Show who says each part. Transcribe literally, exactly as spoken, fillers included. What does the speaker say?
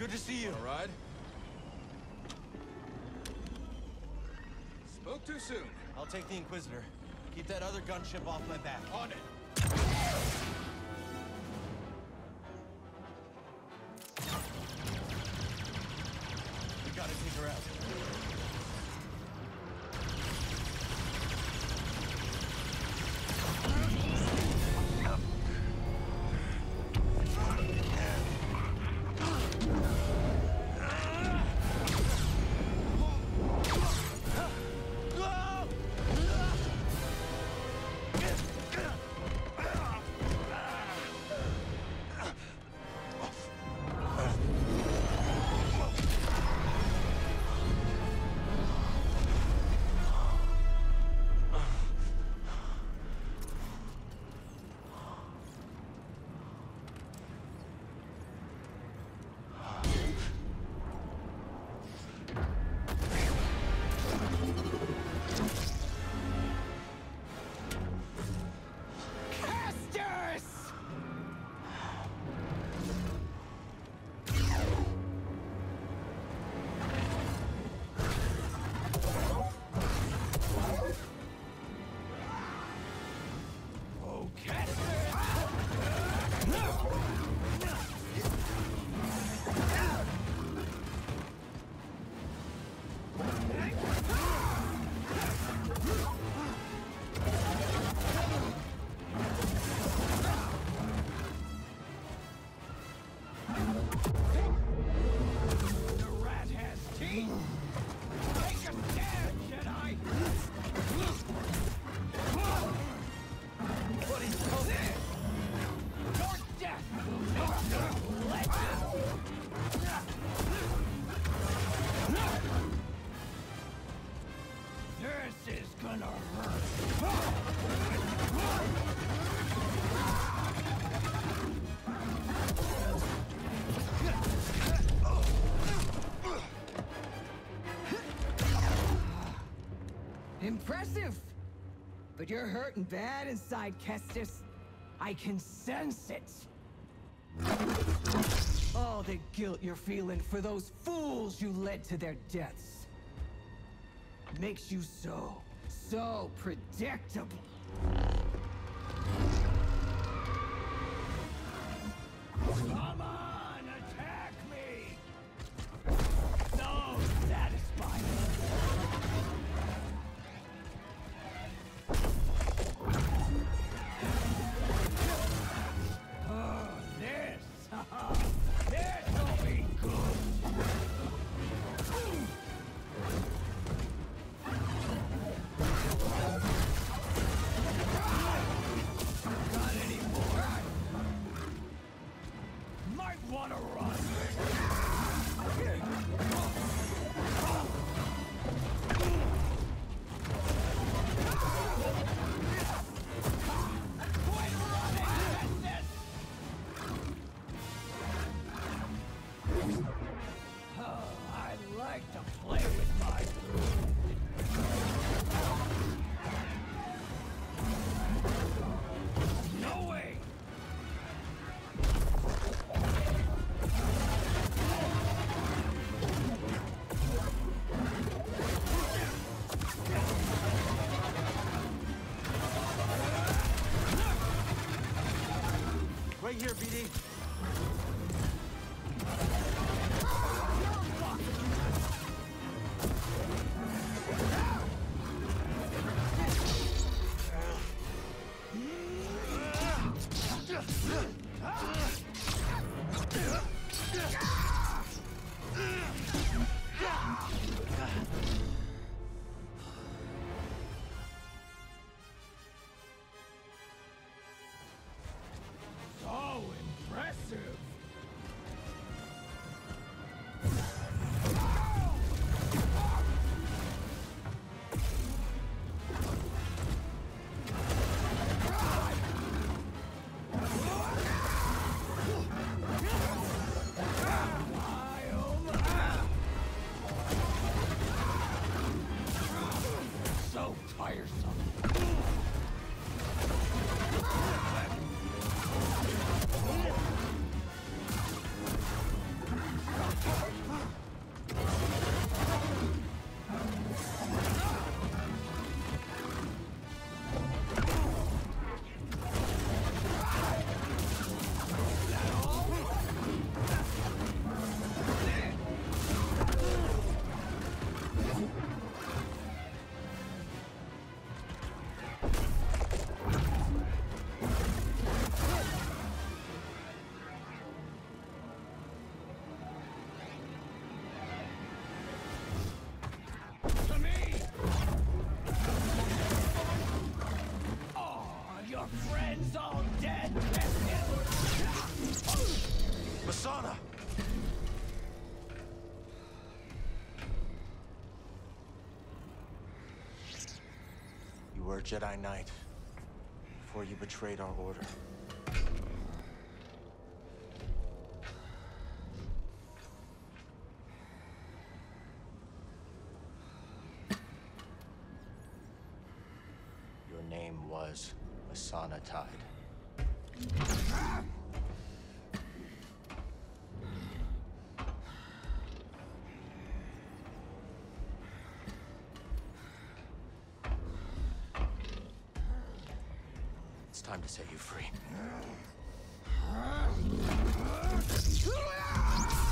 Speaker 1: Good to see you.
Speaker 2: All right. Spoke too soon.
Speaker 1: I'll take the Inquisitor. Keep that other gunship off my back.
Speaker 2: On it.
Speaker 1: We gotta take her out.
Speaker 3: Impressive! But you're hurting bad inside, Kestis. I can sense it. All the guilt you're feeling for those fools you led to their deaths makes you so, so predictable. Come on, attack me! So satisfying. Oh, this! This'll be good! Got any more? Might wanna run. Quit running, Kestis! Oh, I like to play with my food. No way!
Speaker 1: Right here, B D.
Speaker 3: So impressive!
Speaker 1: a Jedi Knight before you betrayed our order. Your name was Masana Tide. It's time to set you free.